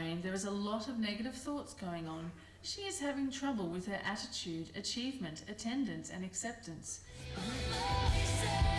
brain, there is a lot of negative thoughts going on. She is having trouble with her attitude, achievement, attendance, and acceptance.